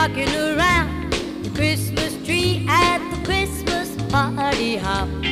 rocking around the Christmas tree at the Christmas party hop.